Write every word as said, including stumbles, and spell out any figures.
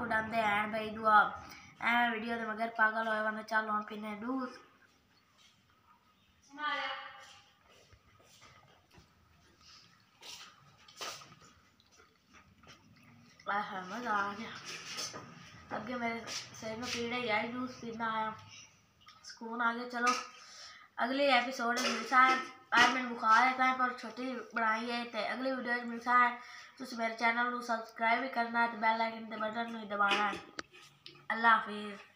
मजाक उड़ाते हैं भाई दुआ एवं वीडियो दे मगर पागल होए वंदे चल हम पीने जूस मजा आ गया। अगे मेरे सिर में पीड़ ही आई जूस पीना आया सुकून आ गया। चलो अगली एपिसोड में मिलता है। आज मैंने बुखार है पर छोटी बनाई है तो अगली वीडियो में मिलता है। तुम मेरे चैनल को सब्सक्राइब भी करना है तो बेल आइकन के बटन नहीं दबाना है। अल्लाह हाफिज़।